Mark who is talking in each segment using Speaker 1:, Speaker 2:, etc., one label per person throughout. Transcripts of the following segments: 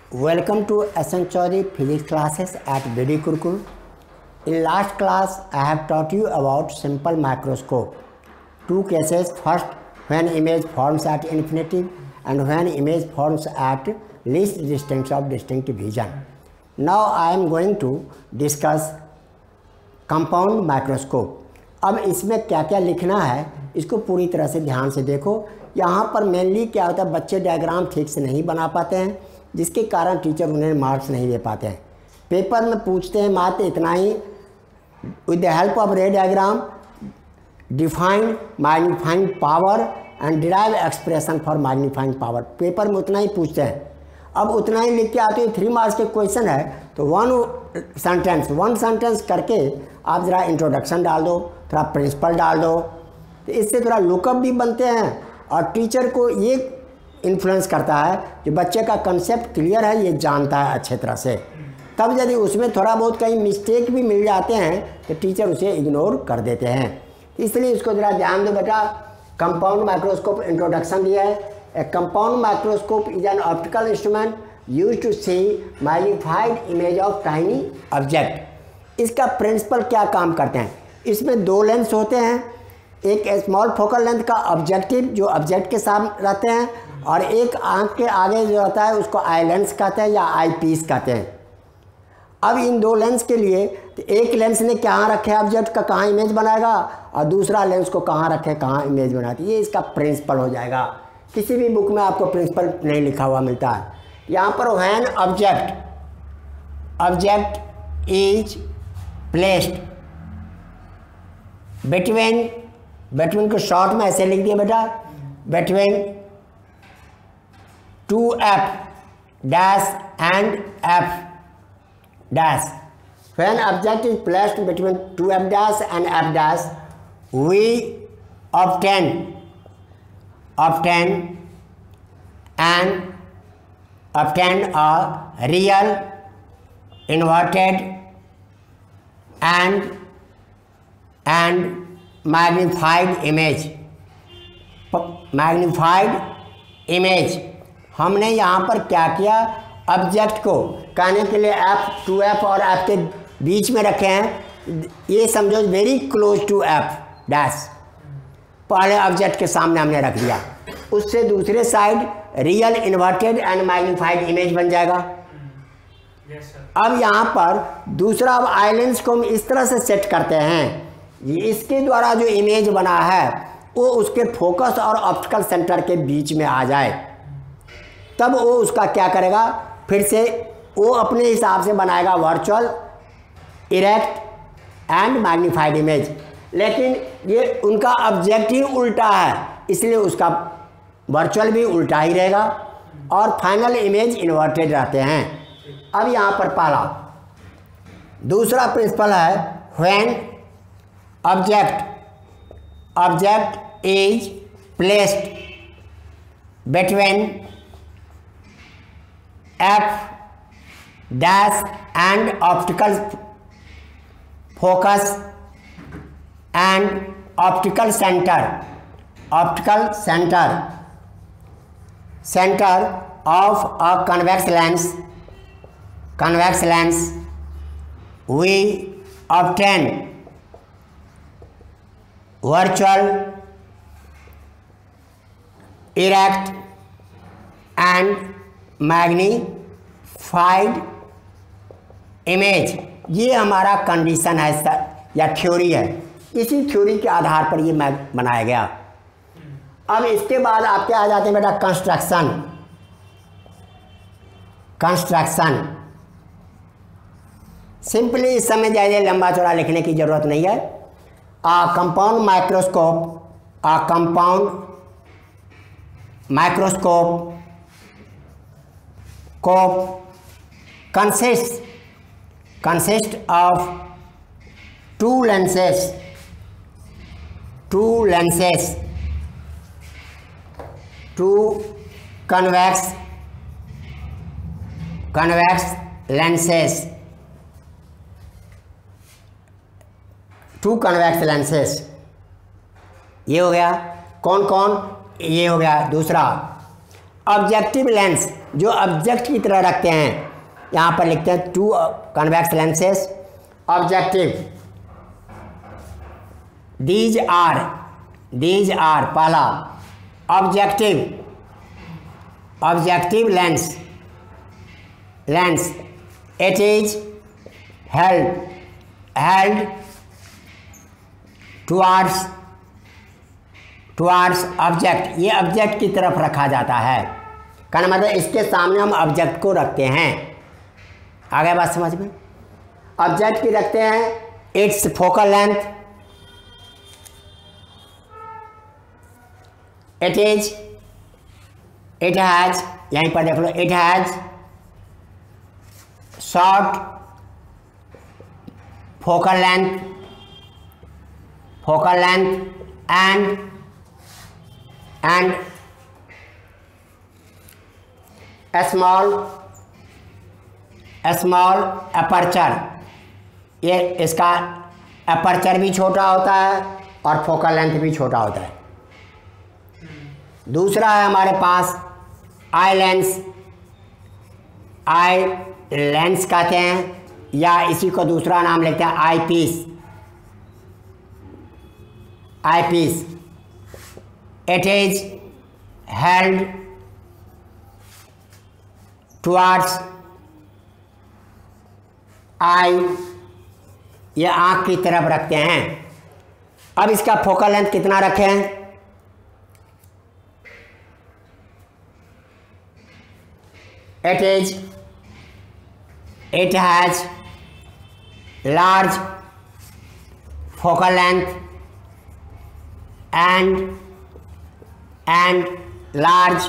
Speaker 1: Welcome to SN Chaudhary physics classes at BD Kurkul. In last class, I have taught you about simple microscope. Two cases: first, when image forms at infinity, and when image forms at least distance of distinct vision. Now I am going to discuss compound microscope. अब इसमें क्या क्या लिखना है इसको पूरी तरह से ध्यान से देखो। यहाँ पर मेनली क्या होता है, बच्चे डायग्राम ठीक से नहीं बना पाते हैं, जिसके कारण टीचर उन्हें मार्क्स नहीं दे पाते हैं। पेपर में पूछते हैं मात्र इतना ही, with the help of ray diagram define magnifying power and derive expression for magnifying power. Paper में उतना ही पूछते हैं। अब उतना ही लिख के आते हैं। 3 मार्क्स के क्वेश्चन है तो वन सेंटेंस करके आप ज़रा इंट्रोडक्शन डाल दो, थोड़ा प्रिंसिपल डाल दो, तो इससे थोड़ा लुकअप भी बनते हैं और टीचर को ये इन्फ्लुएंस करता है कि बच्चे का कंसेप्ट क्लियर है, ये जानता है अच्छे तरह से। तब यदि उसमें थोड़ा बहुत कहीं मिस्टेक भी मिल जाते हैं तो टीचर उसे इग्नोर कर देते हैं। इसलिए इसको ज़रा ध्यान दो बेटा। कंपाउंड माइक्रोस्कोप इंट्रोडक्शन दिया है। A compound microscope is an optical instrument use to see magnified image of tiny object. इसका प्रिंसिपल क्या काम करते हैं, इसमें 2 लेंस होते हैं, एक स्मॉल फोकल लेंथ का ऑब्जेक्टिव जो ऑब्जेक्ट के सामने रहते हैं, और एक आंख के आगे जो रहता है उसको आई लेंस कहते हैं या आई पीस कहते हैं। अब इन 2 लेंस के लिए तो एक लेंस ने कहाँ रखे ऑब्जेक्ट का, कहाँ इमेज बनाएगा, और दूसरा लेंस को कहाँ रखे, कहाँ इमेज बनाती है। ये इसका प्रिंसिपल हो जाएगा। किसी भी बुक में आपको प्रिंसिपल नहीं लिखा हुआ मिलता है। यहाँ पर when object is placed between को शॉर्ट में ऐसे लिख दिया बेटा, between 2f dash and f dash. When object is placed between 2f dash and f dash, we obtain a real inverted and magnified image। हमने यहाँ पर क्या किया, ऑब्जेक्ट को कहने के लिए f 2f और f के बीच में रखे हैं। ये समझो very close to f dash, पहले ऑब्जेक्ट के सामने हमने रख दिया, उससे दूसरे side real inverted and magnified image बन जाएगा। अब यहाँ पर दूसरा आई लेंस को हम इस तरह से सेट करते हैं, इसके द्वारा जो इमेज बना है वो उसके फोकस और ऑप्टिकल सेंटर के बीच में आ जाए। तब वो उसका क्या करेगा, फिर से वो अपने हिसाब से बनाएगा virtual, erect and magnified image. लेकिन ये उनका ऑब्जेक्टिव उल्टा है, इसलिए उसका वर्चुअल भी उल्टा ही रहेगा और फाइनल इमेज इन्वर्टेड रहते हैं। अब यहाँ पर पहला दूसरा प्रिंसिपल है, when object is placed between f dash and optical focus and optical center of a convex lens, we obtain virtual, erect and magnified image. ये हमारा कंडीशन है या थ्योरी है। इसी थ्योरी के आधार पर ये बनाया गया। अब इसके बाद आपके आ जाते हैं बेटा कंस्ट्रक्शन। सिंपली इस समय ज़्यादा लंबा चौड़ा लिखने की ज़रूरत नहीं है। Compound microscope consist of two lenses, two convex lenses। ये हो गया कौन कौन, ये हो गया दूसरा ऑब्जेक्टिव लेंस। जो ऑब्जेक्ट की तरह रखते हैं। यहाँ पर लिखते हैं 2 convex lenses objective. These are पहला objective lens it is held towards object, ये ऑब्जेक्ट की तरफ रखा जाता है। कहना मतलब इसके सामने हम ऑब्जेक्ट को रखते हैं। आगे बात समझ में? ऑब्जेक्ट की रखते हैं, its focal length it has, यहीं पर देख लो, it has short focal length and a small aperture, ये इसका अपर्चर भी छोटा होता है और फोकल लेंथ भी छोटा होता है। दूसरा है हमारे पास आई लेंस कहते हैं, या इसी को दूसरा नाम लेते हैं eyepiece. It is held towards eye, ये आँख की तरफ रखते हैं। अब इसका फोकल लेंथ कितना रखें? It has large focal length and large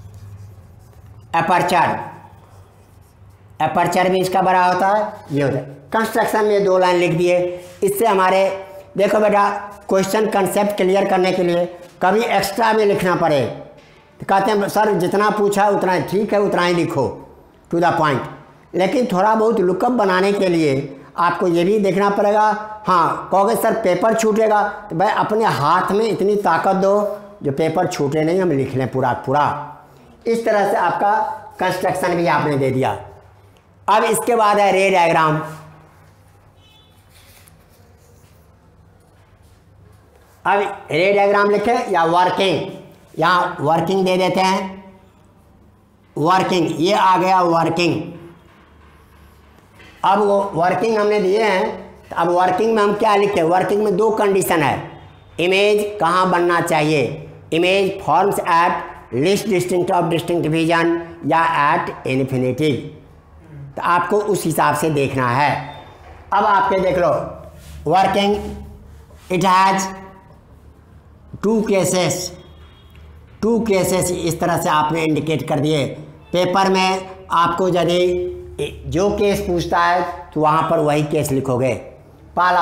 Speaker 1: aperture भी इसका बड़ा होता है, ये होता है। कंस्ट्रक्शन में 2 लाइन लिख दिए। इससे हमारे देखो बेटा, क्वेश्चन कंसेप्ट क्लियर करने के लिए कभी एक्स्ट्रा भी लिखना पड़े तो कहते हैं सर जितना पूछा उतना ठीक है, उतना ही लिखो, टू द पॉइंट। लेकिन थोड़ा बहुत लुकअप बनाने के लिए आपको ये भी देखना पड़ेगा। हाँ, कहोगे सर पेपर छूटेगा, तो भाई अपने हाथ में इतनी ताकत दो जो पेपर छूटे नहीं, हम लिख लें पूरा। इस तरह से आपका कंस्ट्रक्शन भी आपने दे दिया। अब इसके बाद है रे डायग्राम। अब रे डायग्राम लिखे या वर्किंग, यहाँ वर्किंग दे देते हैं। वर्किंग, ये आ गया वर्किंग। अब वो वर्किंग हमने दिए हैं, तो अब वर्किंग में हम क्या लिखे? वर्किंग में 2 कंडीशन है। इमेज कहाँ बनना चाहिए? Image forms at least distinct of distinct vision या एट इन्फिनिटी। तो आपको उस हिसाब से देखना है। अब आपके देख लो वर्किंग, इट हैज़ 2 केसेस, इस तरह से आपने इंडिकेट कर दिए। पेपर में आपको यदि जो केस पूछता है तो वहाँ पर वही केस लिखोगे। पहला,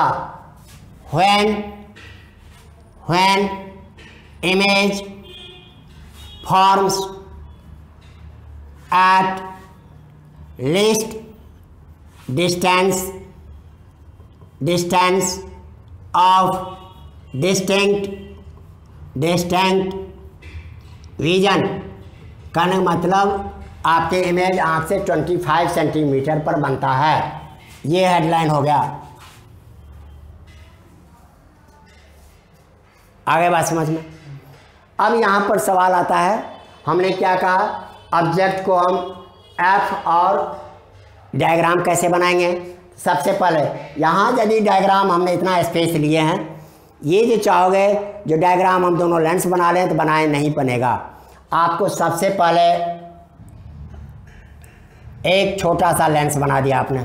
Speaker 1: when image forms at least distance of distinct vision, कहने का मतलब आपके इमेज आँख से 25 सेंटीमीटर पर बनता है। ये हेडलाइन हो गया। आगे बात समझ में? अब यहाँ पर सवाल आता है, हमने क्या कहा? ऑब्जेक्ट को हम एफ और डायग्राम कैसे बनाएंगे? सबसे पहले यहाँ यदि डायग्राम हमने इतना स्पेस लिए हैं, ये जो चाहोगे जो डायग्राम हम दोनों लेंस बना लें तो बनाए नहीं बनेगा। आपको सबसे पहले एक छोटा सा लेंस बना दिया आपने।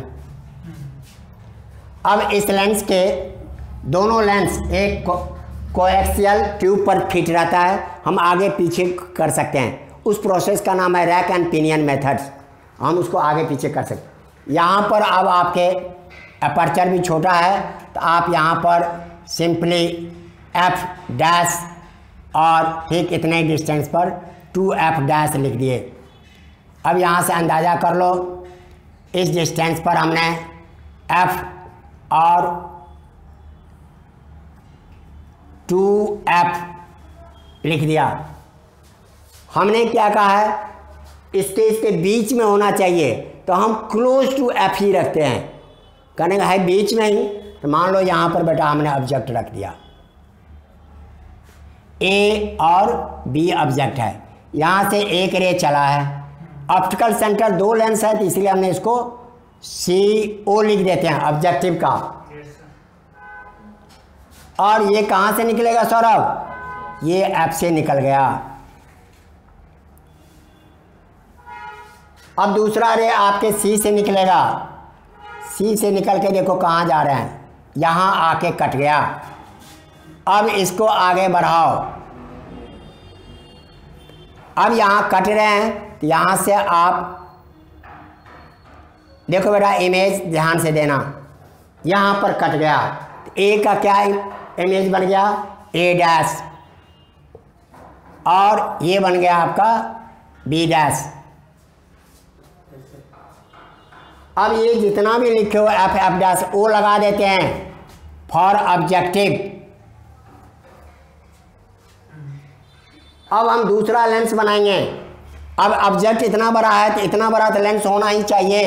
Speaker 1: अब इस लेंस के दोनों लेंस एक कोएक्सियल ट्यूब पर फिट रहता है, हम आगे पीछे कर सकते हैं। उस प्रोसेस का नाम है रैक एंड पिनियन मेथड्स। हम उसको आगे पीछे कर सकते हैं। यहाँ पर अब आपके अपर्चर भी छोटा है, तो आप यहाँ पर सिंपली एफ डैश और ठीक इतने डिस्टेंस पर 2f डैश लिख दिए। अब यहाँ से अंदाज़ा कर लो, इस डिस्टेंस पर हमने f और 2f लिख दिया। हमने क्या कहा है? इसके बीच में होना चाहिए, तो हम क्लोज टू एफ ही रखते हैं। कहने का है बीच में ही, तो मान लो यहाँ पर बेटा हमने ऑब्जेक्ट रख दिया, ए और बी ऑब्जेक्ट है, यहाँ से एक रे चला है, ऑप्टिकल सेंटर 2 लेंस है, तो इसलिए हमने इसको CO लिख देते हैं ऑब्जेक्टिव का। और ये कहाँ से निकलेगा सौरभ? ये एफ से निकल गया। अब दूसरा रे आपके सी से निकलेगा, सी से निकल के देखो कहाँ जा रहे हैं, यहाँ आके कट गया। अब इसको आगे बढ़ाओ, अब यहाँ कट रहे हैं, तो यहाँ से आप देखो बेटा, इमेज ध्यान से देना, यहाँ पर कट गया, तो ए का क्या इमेज बन गया? ए डैश, और ये बन गया आपका बी डैश। अब ये जितना भी लिखे हो एफ एफ डैश ओ लगा देते हैं फॉर ऑब्जेक्टिव। अब हम दूसरा लेंस बनाएंगे। अब ऑब्जेक्ट इतना बड़ा है, तो इतना बड़ा तो लेंस होना ही चाहिए।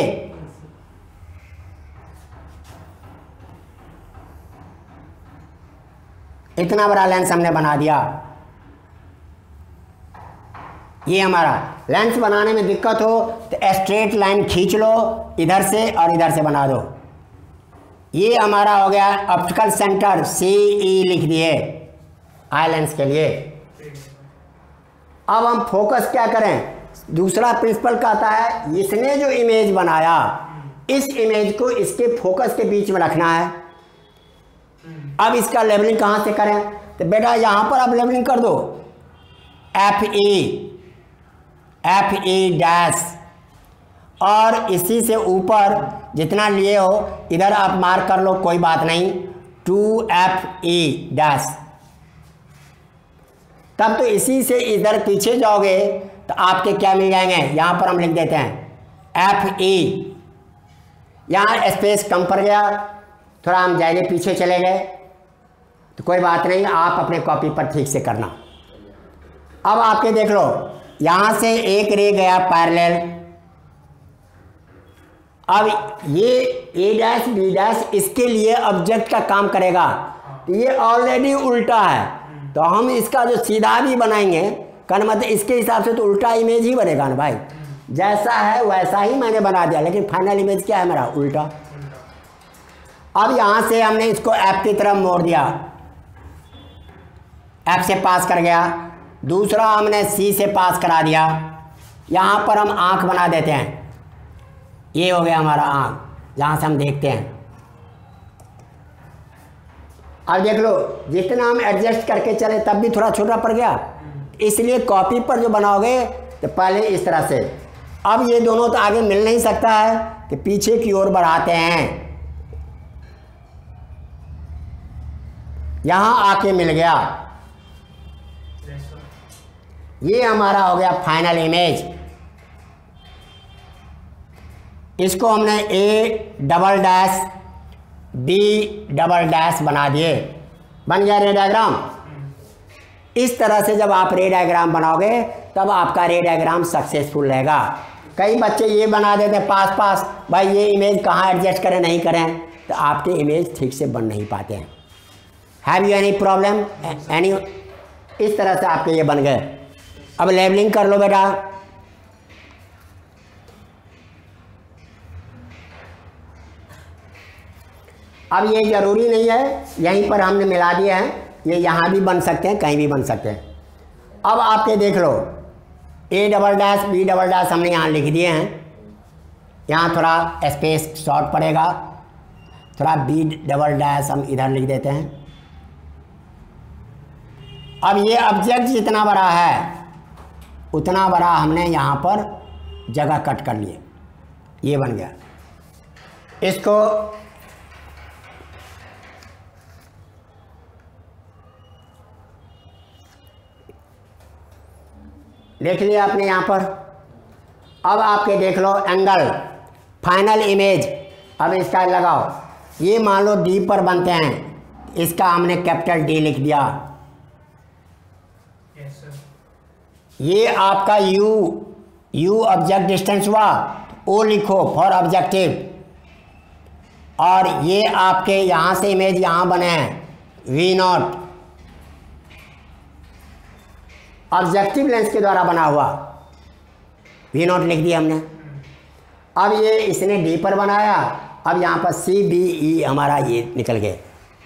Speaker 1: इतना बड़ा लेंस हमने बना दिया। ये हमारा लेंस बनाने में दिक्कत हो तो स्ट्रेट लाइन खींच लो इधर से और इधर से बना दो। ये हमारा हो गया ऑप्टिकल सेंटर, CE लिख दिए आई लेंस के लिए। अब हम फोकस क्या करें? दूसरा प्रिंसिपल कहता है इसने जो इमेज बनाया, इस इमेज को इसके फोकस के बीच में रखना है। अब इसका लेबलिंग कहाँ से करें? तो बेटा यहाँ पर आप लेबलिंग कर दो FE डैश, और इसी से ऊपर जितना लिए हो इधर आप मार्क कर लो, कोई बात नहीं, 2FE डैश। तब तो इसी से इधर पीछे जाओगे तो आपके क्या मिल जाएंगे? यहाँ पर हम लिख देते हैं FE। यहाँ स्पेस कम पड़ गया, थोड़ा हम ज़्यादा पीछे चले गए, तो कोई बात नहीं, आप अपने कॉपी पर ठीक से करना। अब आपके देख लो, यहाँ से एक रे गया पैरेलल। अब ये ए डैश बी डैश इसके लिए ऑब्जेक्ट का काम करेगा, ये ऑलरेडी उल्टा है, तो हम इसका जो सीधा भी बनाएंगे कहना मतलब इसके हिसाब से तो उल्टा इमेज ही बनेगा ना भाई। जैसा है वैसा ही मैंने बना दिया, लेकिन फाइनल इमेज क्या है मेरा? उल्टा। अब यहाँ से हमने इसको एफ की तरफ मोड़ दिया, एफ से पास कर गया। दूसरा हमने सी से पास करा दिया। यहाँ पर हम आँख बना देते हैं, ये हो गया हमारा आँख, जहाँ से हम देखते हैं। अब देख लो, जितना हम एडजस्ट करके चले तब भी थोड़ा छोटा पड़ गया, इसलिए कॉपी पर जो बनाओगे तो पहले इस तरह से। अब ये दोनों तो आगे मिल नहीं सकता है, कि पीछे की ओर बढ़ाते हैं। यहाँ आके मिल गया, ये हमारा हो गया फाइनल इमेज। इसको हमने A double dash B double dash बना दिए, बन गया रे डायग्राम। इस तरह से जब आप रे डायग्राम बनाओगे तब आपका रे डायग्राम सक्सेसफुल रहेगा। कई बच्चे ये बना देते हैं पास पास, भाई ये इमेज कहाँ एडजस्ट करें नहीं करें, तो आपके इमेज ठीक से बन नहीं पाते हैं। Have you any problem any? इस तरह से आपके ये बन गए। अब लेबलिंग कर लो बेटा। अब ये ज़रूरी नहीं है, यहीं पर हमने मिला दिए हैं, ये यहाँ भी बन सकते हैं, कहीं भी बन सकते हैं। अब आपके देख लो, A double dash B double dash हमने यहाँ लिख दिए हैं। यहाँ थोड़ा स्पेस शॉर्ट पड़ेगा, थोड़ा B डबल डैश हम इधर लिख देते हैं। अब ये ऑब्जेक्ट जितना बड़ा है उतना बड़ा हमने यहाँ पर जगह कट कर लिए, ये बन गया। इसको देख लिया आपने यहाँ पर। अब आपके देख लो एंगल, फाइनल इमेज। अब इसका लगाओ, ये मान लो डी पर बनते हैं, इसका हमने कैपिटल D लिख दिया। ये आपका U ऑब्जेक्ट डिस्टेंस हुआ, O लिखो फॉर ऑब्जेक्टिव, और ये आपके यहाँ से इमेज यहाँ बने हैं V0, ऑब्जेक्टिव लेंस के द्वारा बना हुआ V0 लिख दिया हमने। अब ये इसने D पर बनाया, अब यहाँ पर CBE हमारा ये निकल गए।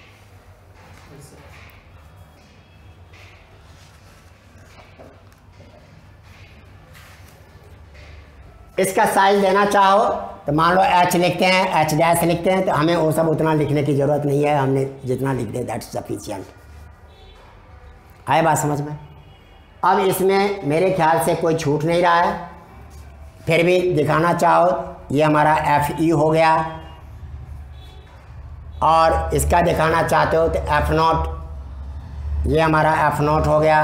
Speaker 1: इसका साइज देना चाहो तो मान लो H लिखते हैं, H डैश लिखते हैं, तो हमें वो सब उतना लिखने की ज़रूरत नहीं है, हमने जितना लिख दे दैट्स सफिशिएंट। आए बात समझ में? अब इसमें मेरे ख्याल से कोई छूट नहीं रहा है, फिर भी दिखाना चाहो ये हमारा FE हो गया, और इसका दिखाना चाहते हो तो F0, ये हमारा F0 हो गया,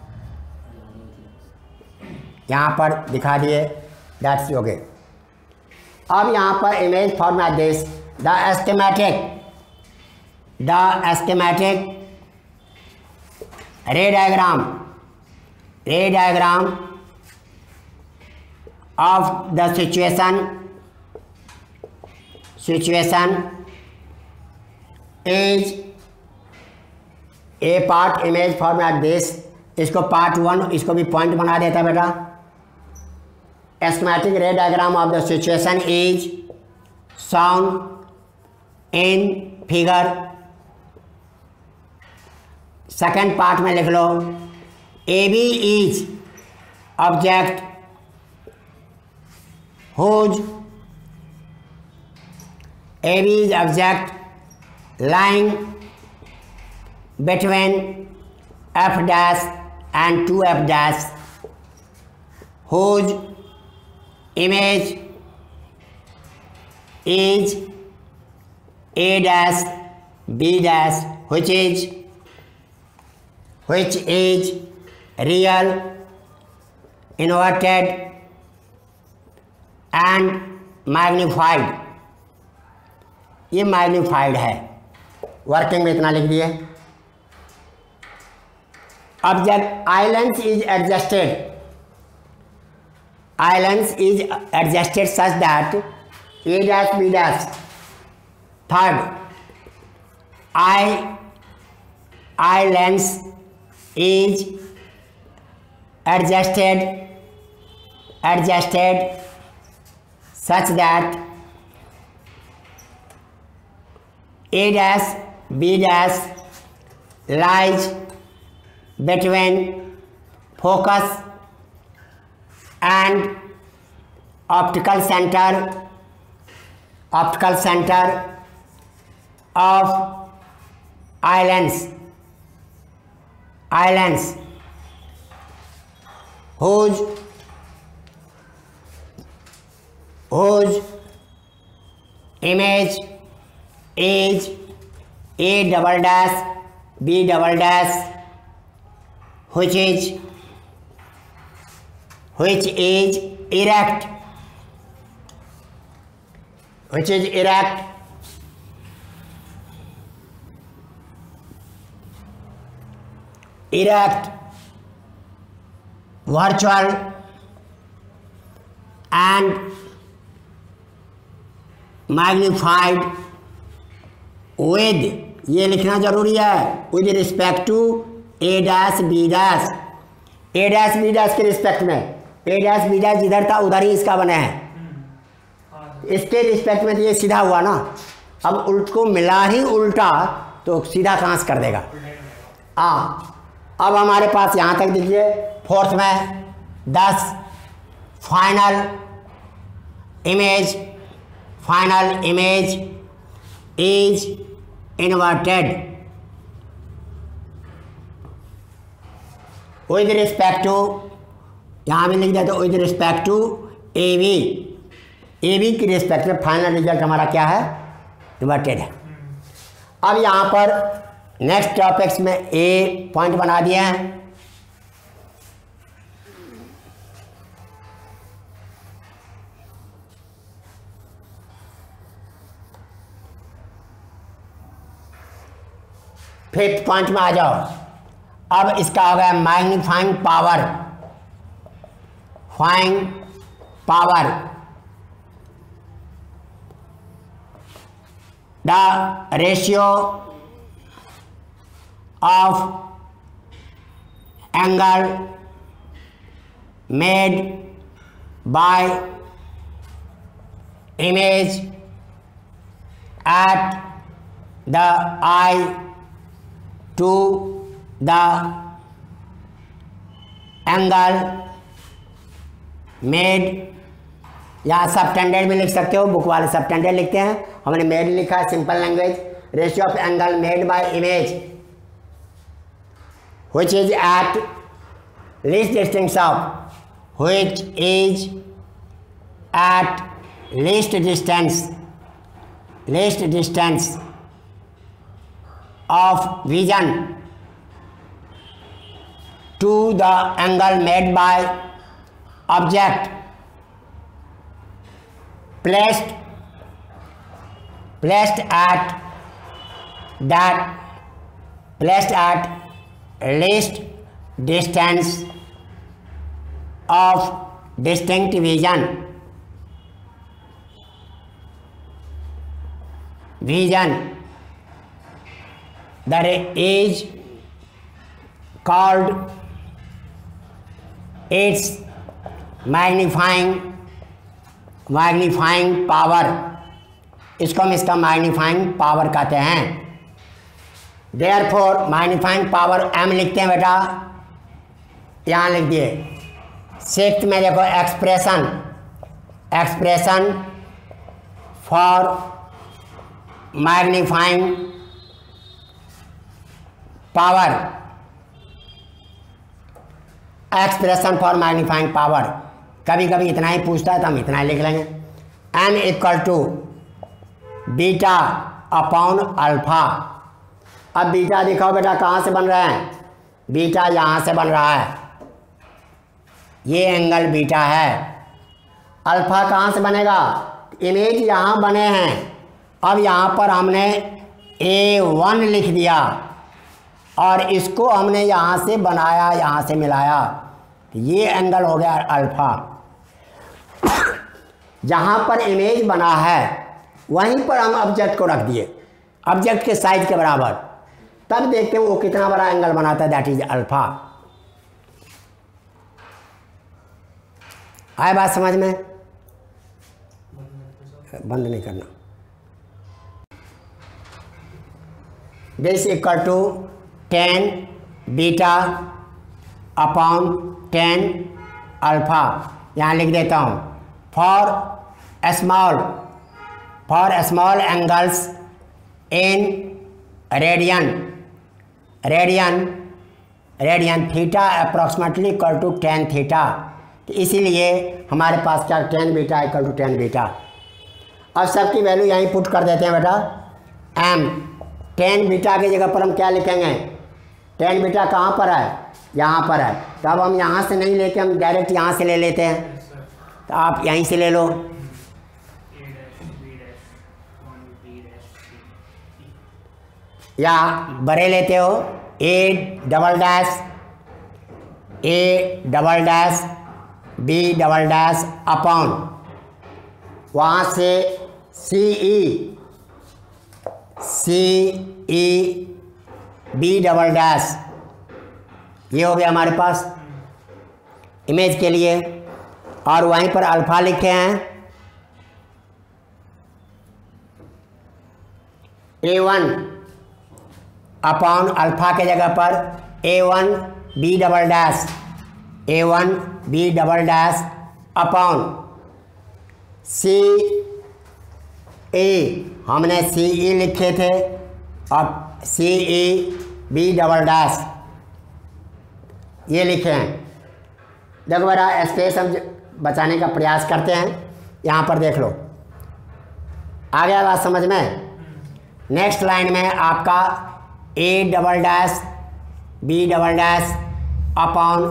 Speaker 1: यहाँ पर दिखा दिए, दैट्स ओके। अब यहाँ पर image format this the schematic ray diagram of the situation is a part image format this, इसको पार्ट 1, इसको भी पॉइंट बना देता बेटा। Schematic ray diagram of the situation is shown in figure। Second part में लिख लो AB is object whose AB is object lying between F dash and 2F dash, whose image is A dash B dash, which is real, inverted and magnified। ये magnified है, working में इतना लिख दिए। Object eye lens is adjusted, eye lens is adjusted such that A dash B dash, third eye lens is adjusted such that A dash B dash lies between focus and optical center of eye lens, whose image is A double dash B double dash, which is erect, virtual and magnified with, ये लिखना जरूरी है, with respect to A dash B dash, A dash B dash के respect में, A dash B dash जिधर था उधर ही इसका बना है, इसके रिस्पेक्ट में तो ये सीधा हुआ ना, अब उल्ट को मिला ही उल्टा तो सीधा कहाँ से कर देगा। अब हमारे पास यहाँ तक देखिए, फोर्थ में 10 final image is inverted with respect to, यहाँ भी लिख दिया तो with respect to A B की रिस्पेक्ट में फाइनल रिजल्ट हमारा क्या है, इन्वर्टेड है। अब यहाँ पर नेक्स्ट टॉपिक्स में ए पॉइंट बना दिए हैं। फिफ्थ पॉइंट में आ जाओ। अब इसका हो गया magnifying power. The ratio of angle made by image at the eye to the angle made, या सबटेंडेड भी लिख सकते हो, बुक वाले सबटेंडेड लिखते हैं, हमने मेड लिखा है simple language. Ratio of angle made by image which is at least distance of, which is at least distance of vision to the angle made by object placed at least distance of distinct vision that is called its magnifying power. इसको हम इसका magnifying power कहते हैं. Therefore magnifying power m लिखते हैं बेटा, यहाँ लिख दिए. सिक्स्थ में देखो expression for magnifying power. Expression for magnifying power कभी कभी इतना ही पूछता है तो हम इतना ही लिख लेंगे. n equal to beta upon alpha. अब बीटा दिखाओ बेटा कहाँ से बन रहा है. बीटा यहाँ से बन रहा है, ये एंगल बीटा है. अल्फा कहाँ से बनेगा, इमेज यहाँ बने हैं. अब यहाँ पर हमने A1 लिख दिया और इसको हमने यहाँ से बनाया, यहाँ से मिलाया, ये एंगल हो गया अल्फा. जहाँ पर इमेज बना है वहीं पर हम ऑब्जेक्ट को रख दिए, ऑब्जेक्ट के साइज के बराबर. तब देखते हैं वो कितना बड़ा एंगल बनाता है, दैट इज अल्फा. आए बात समझ में? बंद नहीं करना. This equal to 10 beta upon 10 alpha. यहाँ लिख देता हूँ. For small angles in radian theta approximately equal to 10 theta. तो इसीलिए हमारे पास क्या 10 बीटा इक्वल टू 10 बीटा. अब सबकी वैल्यू यहीं पुट कर देते हैं बेटा. m 10 बीटा की जगह पर हम क्या लिखेंगे, 10 बीटा कहाँ पर है, यहाँ पर है. तो अब हम यहाँ से नहीं लेके हम डायरेक्ट यहाँ से ले लेते हैं. तो आप यहीं से ले लो. या बड़े लेते हो, A double dash B double dash upon वहाँ से CE B डबल डैश. ये हो गया हमारे पास इमेज के लिए. और वहीं पर अल्फा लिखे हैं. A1 अपॉन अल्फा के जगह पर A1 B double dash upon CE. हमने CE लिखे थे, अब CE B डबल डैश ये लिखे हैं. देखो बेटा स्पेस हम बचाने का प्रयास करते हैं. यहाँ पर देख लो, आ गया बात समझ में. नेक्स्ट लाइन में आपका A double dash B double dash upon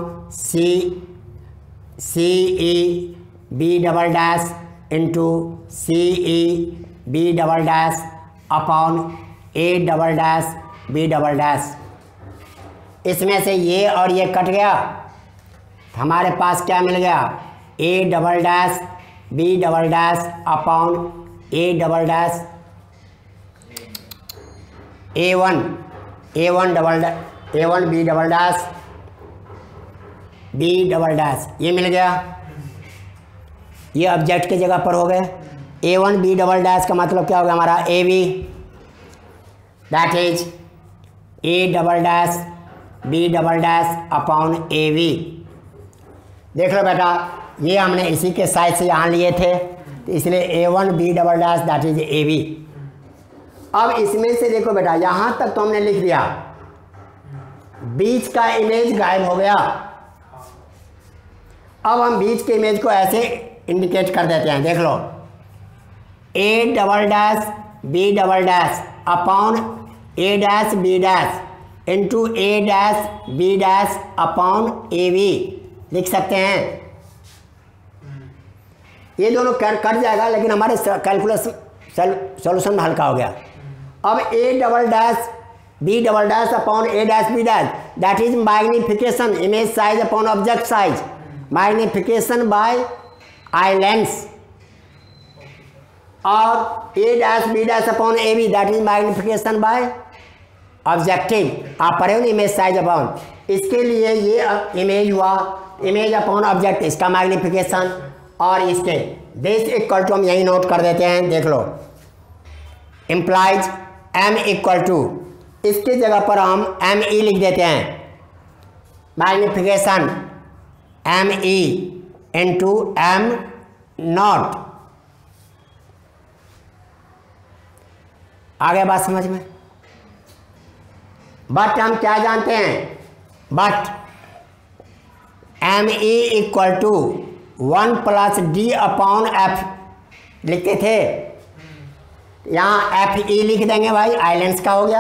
Speaker 1: CE B double dash into CE B double dash upon A double dash B double dash. इसमें से ये और ये कट गया, हमारे पास क्या मिल गया, A double dash B double dash upon A double dash A1 B double dash B double dash, ये मिल गया। ये ऑब्जेक्ट की जगह पर हो गए। A1 बी डबल डैश का मतलब क्या हो गया हमारा AB, that is A double dash B double dash upon AB। देख लो बेटा, ये हमने इसी के साइज से यहाँ लिए थे, तो इसलिए A1 B double dash that is AB। अब इसमें से देखो बेटा, यहाँ तक तो हमने लिख दिया, बीच का इमेज गायब हो गया। अब हम बीच के इमेज को ऐसे इंडिकेट कर देते हैं, देख लो, A double dash B double dash upon A dash B dash into A dash B dash upon AB लिख सकते हैं। ये दोनों कट जाएगा, लेकिन हमारे कैलकुलेशन सॉल्यूशन में हल्का हो गया। अब A double dash B double dash upon A dash B dash that is magnification image size upon object size, magnification by eye lens, और A dash B dash upon A B that is magnification by objective. आप पढ़े हो ना, image size upon, इसके लिए ये image हुआ, image upon object इसका मैग्निफिकेशन, और इसके दिस इक्वल टू हम यही नोट कर देते हैं, देख लो, इम्प्लाइज m इक्वल टू, इसकी जगह पर हम ME लिख देते हैं, magnification ME into M naught. आ गया बात समझ में? बट हम क्या जानते हैं, but ME equal to 1 plus D upon F लिखते थे, यहाँ FE लिख देंगे भाई, आइलेंस का हो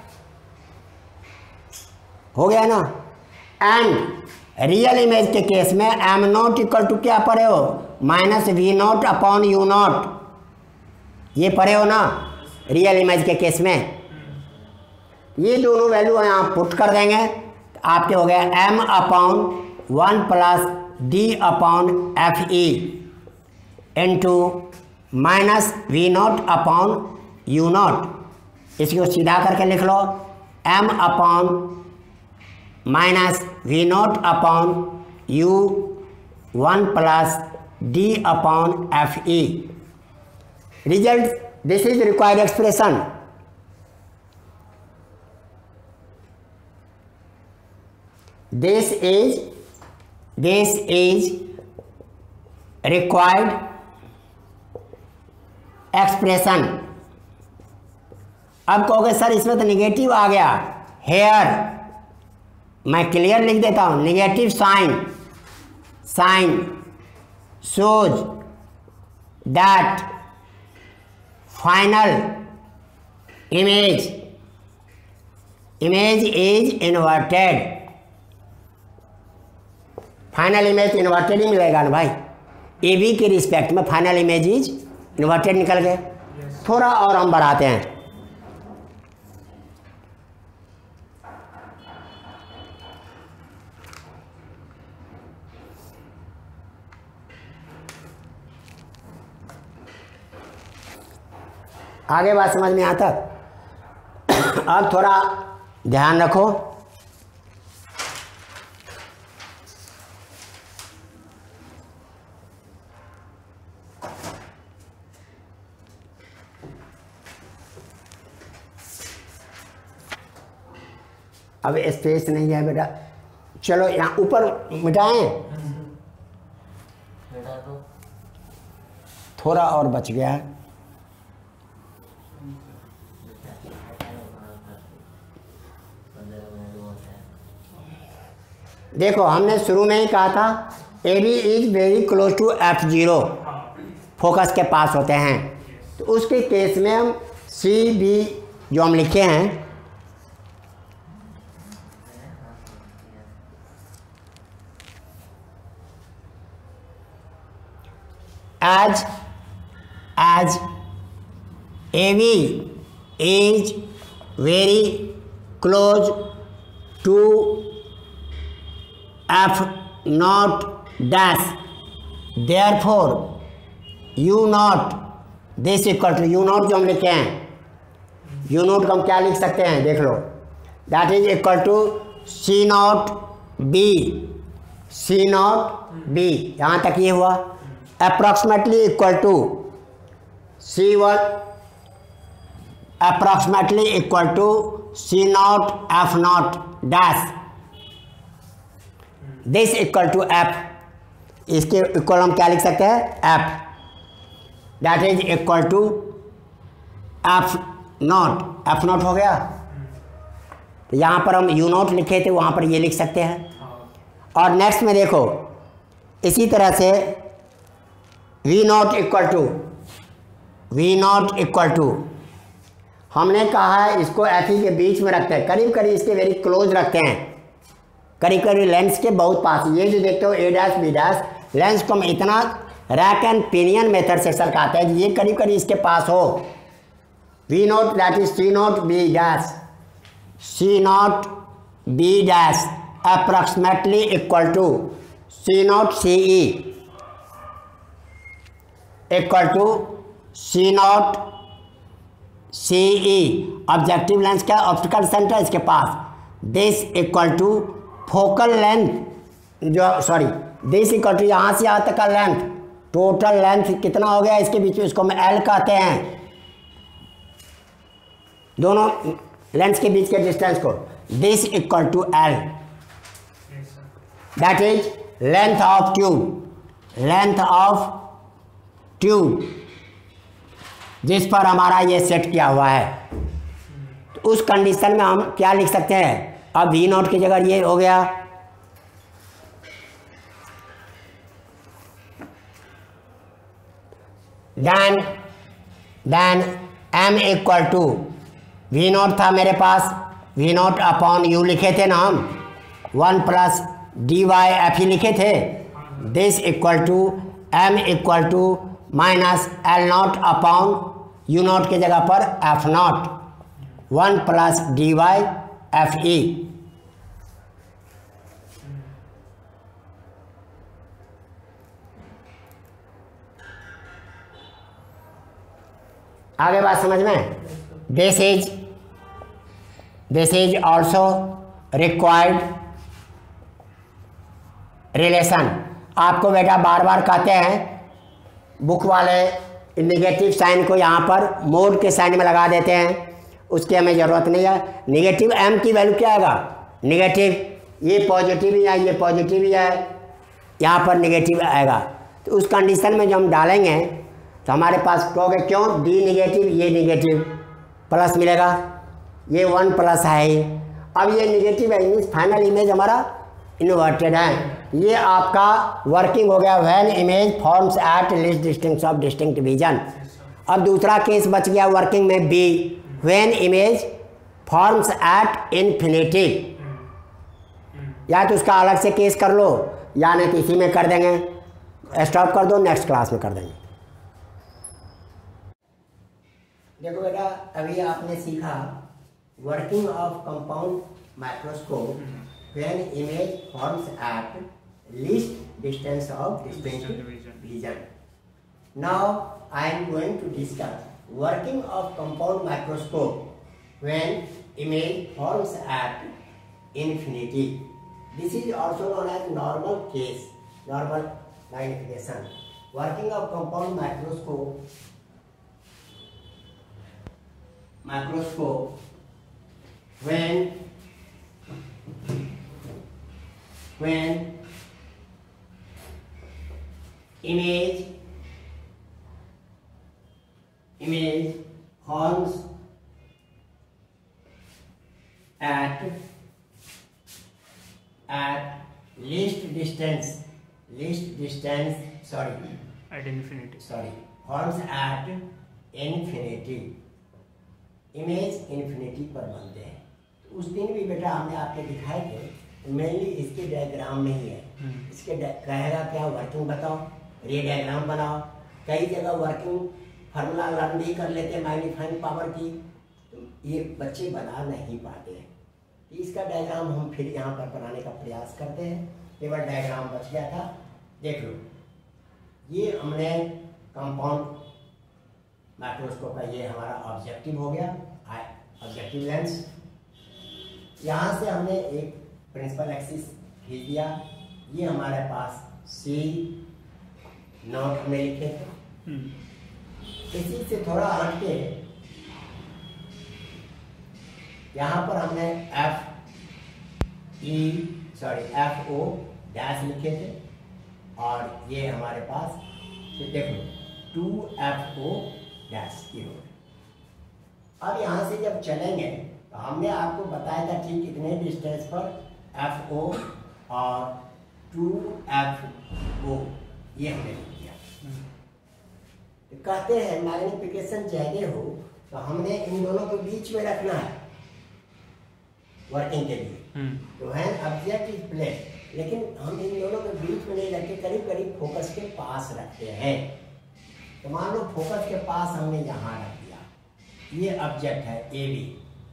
Speaker 1: गया ना। एंड रियल इमेज के केस में M नॉट इक्वल टू क्या पढ़े हो, minus V naught upon U naught, ये पढ़े हो ना रियल इमेज के केस में। ये दोनों वैल्यू यहाँ पुट कर देंगे, तो आपके हो गया M upon 1 plus D upon FE into minus V naught upon U naught. इसको सीधा करके लिख लो, M अपॉन minus V naught upon U 1 plus D upon FE। Result, this is required expression. This is required expression. अब कहोगे sir इसमें तो निगेटिव आ गया, हेयर मैं क्लियर लिख देता हूं, negative sign shows that final image is inverted. Final image inverted ही मिलेगा ना भाई, AB के रिस्पेक्ट में फाइनल इमेज इज इन्वर्टेड निकल गए। थोड़ा और हम बढ़ाते हैं, आगे बात समझ में आता। अब थोड़ा ध्यान रखो, अब स्पेस नहीं है बेटा, चलो यहाँ ऊपर मिटाएं, थोड़ा और बच गया है। देखो हमने शुरू में ही कहा था AB इज very close to F0, focus के पास होते हैं, तो उसके केस में हम CB जो हम लिखे हैं, as AB is very close to F naught dash therefore U naught this equal to U naught जो हम लिखे हैं, यू नॉट को हम क्या लिख सकते हैं देख लो, that is equal to C naught B, C naught B, यहाँ तक ये हुआ। Approximately equal to C one, approximately equal to C naught F naught dash, this equal to F, इसके इक्वल हम क्या लिख सकते हैं F, that is equal to F naught, F naught हो गया। तो यहाँ पर हम यू नॉट लिखे थे, वहाँ पर ये लिख सकते हैं। और नेक्स्ट में देखो इसी तरह से V naught equal to, V naught equal to, हमने कहा है इसको एफ ई के बीच में रखते हैं, करीब करीब इसके वेरी क्लोज रखते हैं, करीब करीब लेंस के बहुत पास। ये जो देखते हो A dash B dash, lens को हम इतना रैक एंड पिनियन मेथड से सरकाते हैं कि ये करीब करीब इसके पास हो। V naught that is C naught B dash, C naught B dash approximately equal to C naught C E equal to C naught C E, objective lens का ऑप्टिकल सेंटर इसके पास, this equal to focal length, जो sorry this equal to यहाँ से यहाँ तक का length, total length कितना हो गया इसके बीच में, इसको हम एल कहते हैं, दोनों लेंस के बीच के डिस्टेंस को, this equal to L, that is length of tube, length of tube जिस पर हमारा ये सेट किया हुआ है। तो उस कंडीशन में हम क्या लिख सकते हैं, अब वी नॉट की जगह ये हो गया then M equal to V naught था मेरे पास, वी नॉट अपॉन यू लिखे थे ना हम, 1 प्लस डी वाई एफ ही लिखे थे, this equal to M equal to minus L naught upon U naught के जगह पर F naught, 1 plus D Y F E. आगे बात समझ में, this is also required relation. आपको बेटा बार बार कहते हैं बुक वाले नेगेटिव साइन को यहाँ पर मोड के साइन में लगा देते हैं, उसकी हमें ज़रूरत नहीं है। नेगेटिव एम की वैल्यू क्या आएगा, नेगेटिव, ये पॉजिटिव ही है, ये पॉजिटिव ही है, यहाँ पर नेगेटिव आएगा। तो उस कंडीशन में जो हम डालेंगे तो हमारे पास कहोगे क्यों, डी नेगेटिव, ये नेगेटिव, प्लस मिलेगा, ये 1 प्लस है। अब ये नेगेटिव है, मीन्स फाइनल इमेज हमारा इन्वर्टेड है। ये आपका वर्किंग हो गया when image forms at least distinct of distinct vision. अब दूसरा केस बच गया वर्किंग में B, when image forms at infinity, या तो उसका अलग से केस कर लो या नहीं तो इसी में कर देंगे, स्टॉप कर दो, नेक्स्ट क्लास में कर देंगे। देखो बेटा अभी आपने सीखा working of compound microscope when image forms at least distance of distinct vision. Now I am going to discuss working of compound microscope when image forms at infinity. This is also known as normal case, normal magnification. Working of compound microscope when image forms at least distance
Speaker 2: at infinity.
Speaker 1: Forms at infinity, image infinity पर बनते हैं। तो उस दिन भी बेटा हमने आपको दिखाए थे, मेनली इसके डायग्राम में ही है। इसके कहेगा क्या, वर्किंग बताओ, रे डायग्राम बनाओ। कई जगह वर्किंग फार्मूला लर्न भी कर लेते हैं मैग्नीफाइंग पावर की, तो ये बच्चे बना नहीं पाते हैं। इसका डायग्राम हम फिर यहाँ पर बनाने का प्रयास करते हैं। केवल डायग्राम बच गया था, देख लो। ये हमने कंपाउंड माइक्रोस्कोप का ये हमारा ऑब्जेक्टिव हो गया, ऑब्जेक्टिव लेंस। यहाँ से हमने एक प्रिंसिपल एक्सिस खींच दिया। ये हमारे पास C0 हमने लिखे थे। इसी से थोड़ा हट के यहाँ पर हमने FO डैश लिखे थे, और ये हमारे पास देखो 2FO डैश ये हो। अब यहाँ से जब चलेंगे तो हमने आपको बताया था ठीक इतने डिस्टेंस पर FO और 2FO ये हमने लिख दिया। तो कहते हैं मैग्निफिकेशन चाहिए हो तो हमने इन दोनों के बीच में रखना है वर्किंग के लिए। तो है ऑब्जेक्ट इज प्लेस, लेकिन हम इन दोनों के बीच में नहीं रखते, करीब करीब फोकस के पास रखते हैं। तो मान लो फोकस के पास हमने यहाँ रख दिया, ये ऑब्जेक्ट है AB।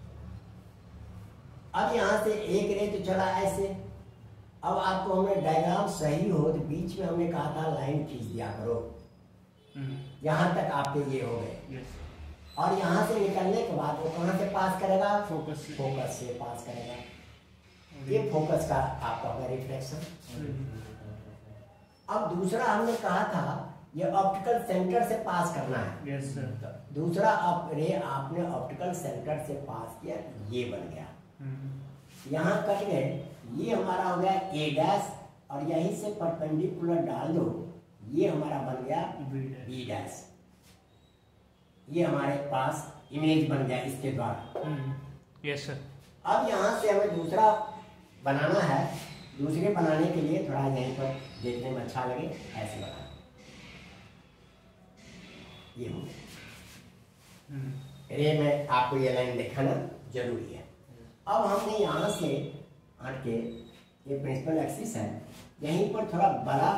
Speaker 1: अब यहाँ से एक रे तो चला ऐसे। अब आपको हमने डायग्राम सही हो तो बीच में हमने कहा था लाइन खींच दिया करो, यहाँ तक आपके ये हो गए। और यहाँ से निकलने के बाद वो कहाँ से पास करेगा? फोकस से पास करेगा। ये फोकस का आपका होगा रिफ्लेक्शन। अब दूसरा हमने कहा था ये ऑप्टिकल सेंटर से पास करना है।
Speaker 2: Yes sir.
Speaker 1: दूसरा रे आपने ऑप्टिकल सेंटर से पास किया, ये बन गया। यहाँ कट गए, ये हमारा हो गया A डैश, और यहीं से परपेंडिकुलर डाल दो, ये हमारा बन गया B डैश। ये हमारे पास इमेज बन गया इसके द्वारा।
Speaker 2: Yes sir. अब
Speaker 1: यहाँ से हमें दूसरा बनाना है। दूसरे बनाने के लिए थोड़ा यहीं पर देखने में अच्छा लगे ऐसे बना, ये हो रे में आपको ये लाइन दिखाना जरूरी है। अब हमने यहाँ से हट के ये प्रिंसिपल एक्सिस है, यहीं पर थोड़ा बड़ा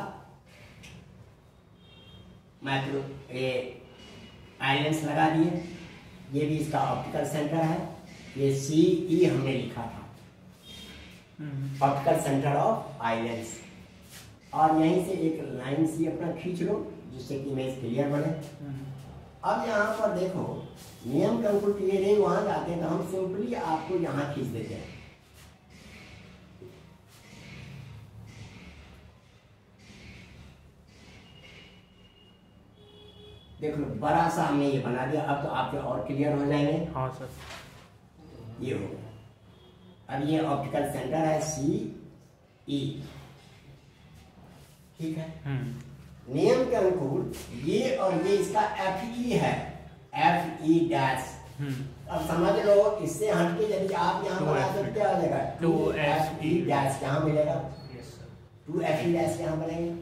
Speaker 1: माइक्रो ये आइलेंस लगा दिए। ये भी इसका ऑप्टिकल सेंटर है। ये CE हमने लिखा था, ऑप्टिकल सेंटर ऑफ आइलेंस। और यहीं से एक लाइन सी अपना खींच लो जिससे कि इमेज क्लियर बने। अब यहाँ पर देखो नियम के अनुकूल ये रे वहां जाते हैं तो हम सिंपली आपको यहाँ खींच देते हैं। देख लो बड़ा सा हमने ये बना दिया। अब तो आपके और क्लियर हो जाएंगे।
Speaker 2: हाँ सर।
Speaker 1: ये हो गया। अब ये ऑप्टिकल सेंटर है CE, ठीक है। नियम के अनुकूल ये और ये इसका FE है, FE डैश। अब समझ लो इससे हटके यदि आप यहाँ बना सकते क्या हो जाएगा 2FE डैश यहाँ मिलेगा। 2FE डैश यहाँ बनेंगे।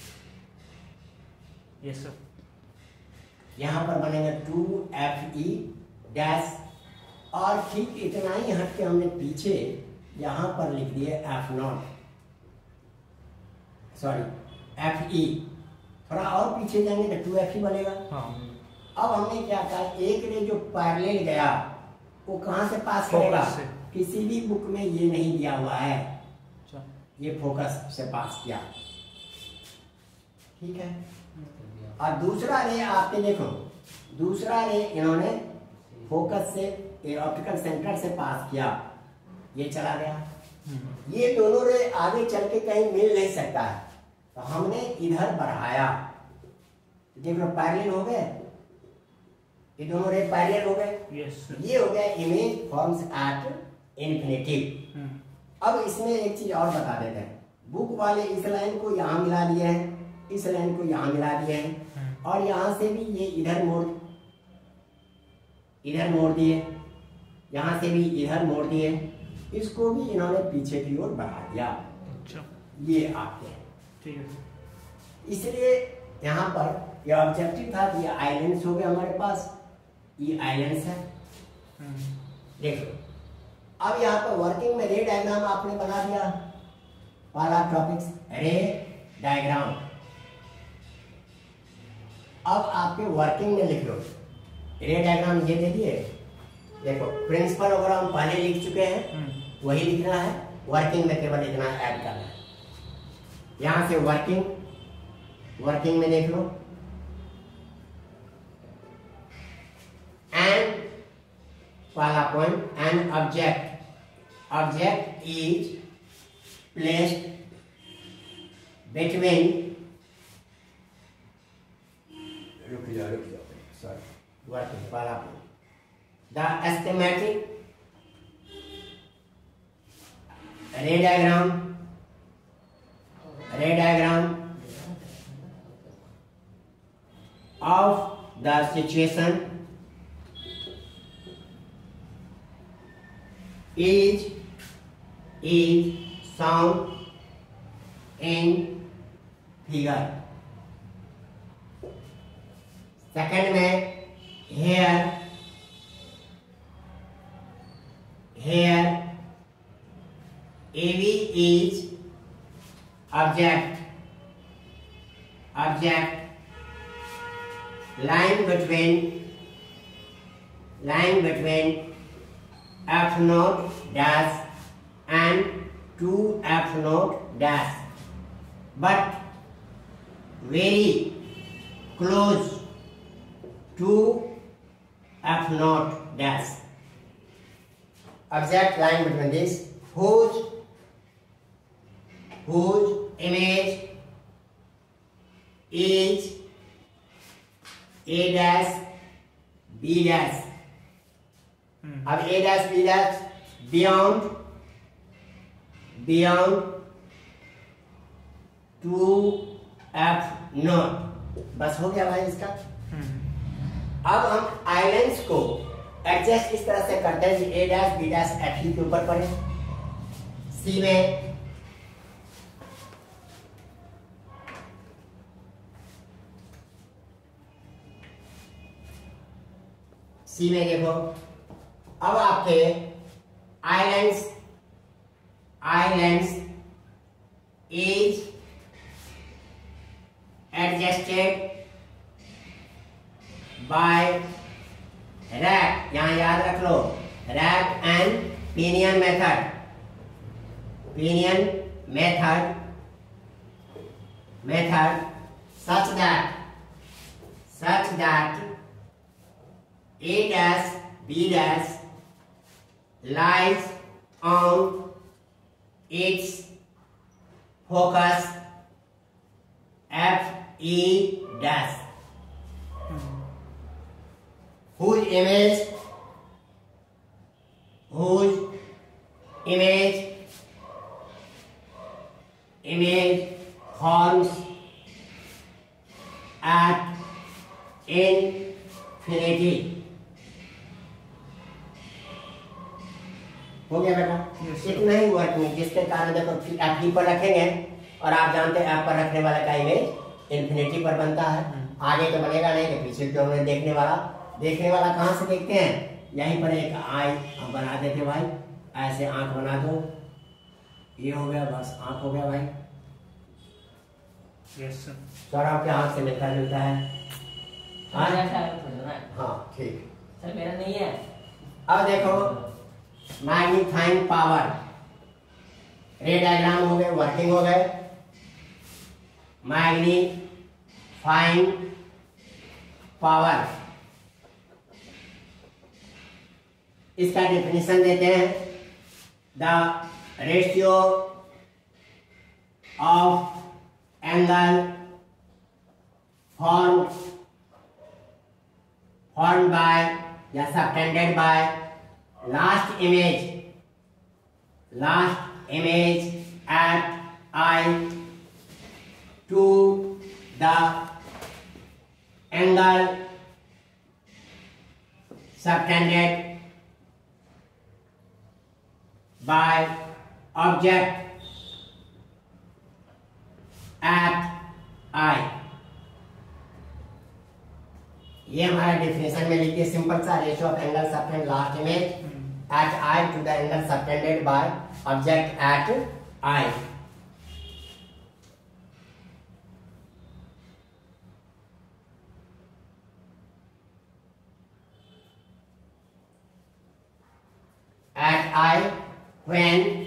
Speaker 2: Yes sir.
Speaker 1: यहाँ पर बनेगा 2FE डैश। और ठीक इतना ही हट के हमने पीछे यहाँ पर लिख दिए F0, सॉरी FE। थोड़ा और पीछे जाएंगे तो 2FE बनेगा। अब हमने क्या कहा, एक रे जो पैरेलल गया वो कहाँ से पास करेगा? किसी भी बुक में ये नहीं दिया हुआ है, ये फोकस से पास किया, ठीक है। और दूसरा रे आपके देखो, दूसरा रे इन्होंने फोकस से ऑप्टिकल सेंटर से पास किया, ये चला गया। ये दोनों रे आगे चल के कहीं मिल नहीं सकता है तो हमने इधर बढ़ाया। देखो पैरेलल हो गए, ये दोनों रे पैरेलल हो गए। ये हो गया इमेज फॉर्म्स एट इन्फिनिटी। अब इसमें एक चीज और बता देते हैं, बुक वाले इस लाइन को यहाँ मिला दिए हैं, इस लाइन को यहाँ मिला दिए हैं, और यहाँ से भी ये इधर मोड़ दिए, यहाँ से भी इधर मोड़ दिए, इसको भी इन्होंने पीछे की ओर बढ़ा दिया। अच्छा, ये आपके हैं, ठीक है। इसलिए यहाँ पर ये ऑब्जेक्टिव था, ये आइलैंड्स हो गए हमारे पास, ये आइलैंड्स है। देखो अब यहाँ पर वर्किंग में रे डायग्राम आपने बना दिया, पहला टॉपिक्स रे डायग्राम। अब आपके वर्किंग में लिख लो रे डायग्राम, ये दे दिए। देखो प्रिंसिपल वगैरह हम पहले लिख चुके हैं, वही लिखना है। वर्किंग में केवल इतना ऐड करना है। यहाँ से वर्किंग वर्किंग में देख लो। एन पहला point, an object is placed between, रुक जाओ सॉरी, वर्किंग पहला point, the schematic ray diagram of the situation is shown in figure। Second में here AV is object lying between F naught dash and 2 F naught dash, but very close to F naught dash। Object lying between this, whose image is A dash B dash। अब A dash B dash beyond 2F naught, बस हो गया भाई इसका। अब हम islands को adjust इस तरह से करते हैं कि A dash B dash F ही के ऊपर पड़े। सी में देखो, अब आपके eye lens is adjusted by rack, यहां याद रख लो, rack and pinion method such that A dash B dash lies on its focus F E dash, whose image forms at infinity। हो गया बेटा? इतना ही वर्किंग, जिसके कारण देखो F पर रखेंगे और आप जानते हैं F पर रखने वाला का इमेज इन्फिनिटी पर बनता है। आगे तो बनेगा नहीं, तो पीछे जो हमें देखने वाला कहाँ से देखते हैं, यहीं पर एक आई हम बना देते भाई, ऐसे आंख बना दो, ये हो गया, बस आंख हो गया भाई।
Speaker 2: Yes sir.
Speaker 1: सर आपके आंख से मिलता जुलता है। हाँ ठीक
Speaker 3: सर, मेरा नहीं है।
Speaker 1: अब देखो मैग्नीफाइंग पावर, रे डायग्राम हो गए, वर्किंग हो गए। मैग्नीफाइंग पावर, इसका डेफिनेशन देते हैं, the ratio of angle formed by या subtended by last image at I to the angle subtended by object at I। ये हमारा डेफिनेशन में लिखिए सिंपल सा, ratio of angle subtend last image at eye to the angle subtended by object at eye. At I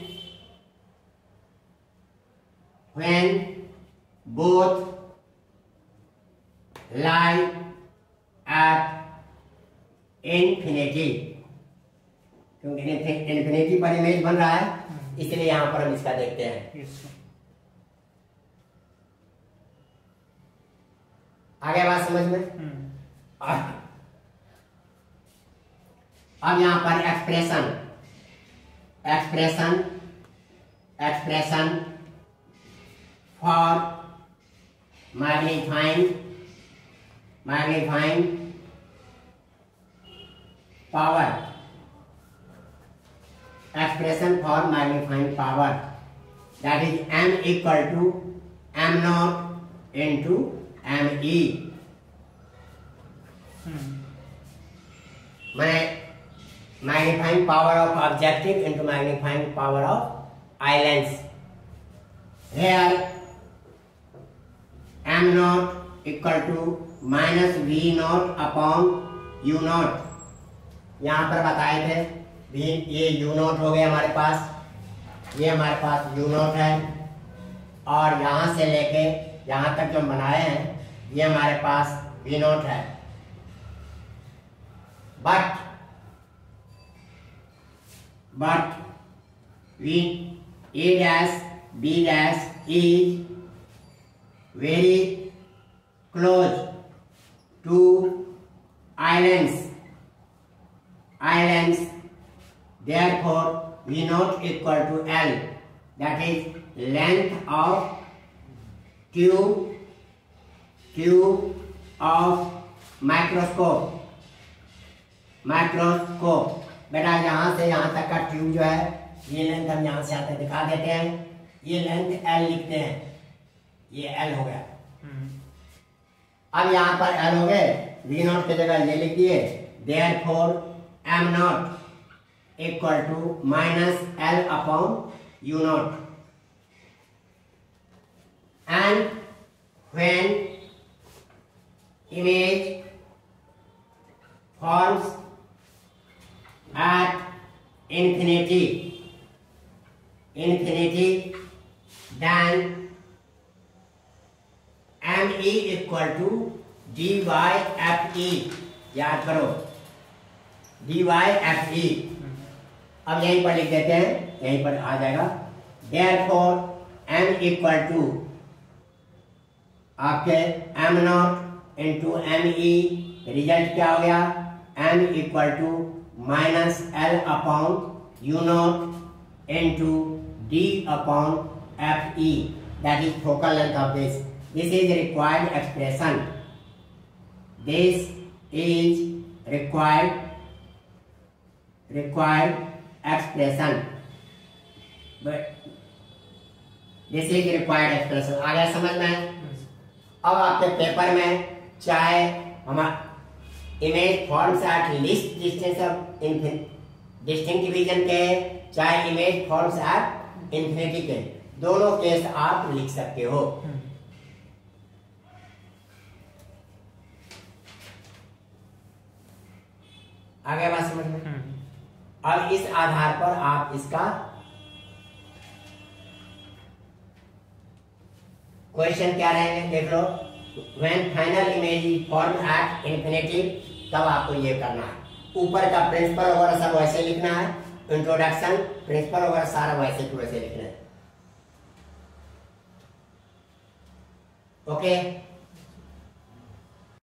Speaker 1: when both infinity, क्योंकि infinity पर image बन रहा है, इसलिए यहां पर हम इसका देखते हैं।
Speaker 2: Yes sir.
Speaker 1: आगे बात समझ में? अब यहां पर expression for magnifying power, expression for magnifying power, that is m equal to m naught into me, माने magnifying power of objective into magnifying power of eye lens. Here m naught equal to minus v naught upon u naught, यहाँ पर बताए थे भी ये u not हो गया हमारे पास, ये हमारे पास u नॉट है, और यहाँ से लेके यहाँ तक जो बनाए हैं ये हमारे पास v नॉट है। But v a dash b dash is very close to islands, therefore v naught equal to L, that is length of tube of microscope। बेटा यहाँ से यहाँ तक का ट्यूब जो है, ये लेंथ हम यहाँ से आते दिखा देते हैं, ये लेंथ L लिखते हैं, ये L हो गया। अब यहाँ पर L हो गए, v नॉट की जगह ये लिख दिए, therefore m naught equal to minus L upon u naught, and when image forms at infinity, then me equal to dy fe, याद करो dy fe। अब यहीं पर लिख देते हैं, यहीं पर आ जाएगा, therefore m equal to आपके m naught into me, result क्या हो गया, m equal to minus L upon u naught into d upon fe, that is focal length of this. This is required expression. This is required expression. But this is required expression. आ गया समझ में? अब आपके paper में चाहे हमारा image forms at least distance of distinct division के, चाहे इमेज फॉर्म्स एट इंफिनिटी के, दोनों केस आप लिख सकते हो। आगे बात समझ में? और इस आधार पर आप इसका क्वेश्चन क्या रहेंगे देख लो। When final image is form at infinity, तब आपको ये करना है। ऊपर का प्रिंसिपल वगैरह सब वैसे लिखना है, इंट्रोडक्शन प्रिंसिपल वगैरह सारा वैसे की वैसे लिखना है। ओके।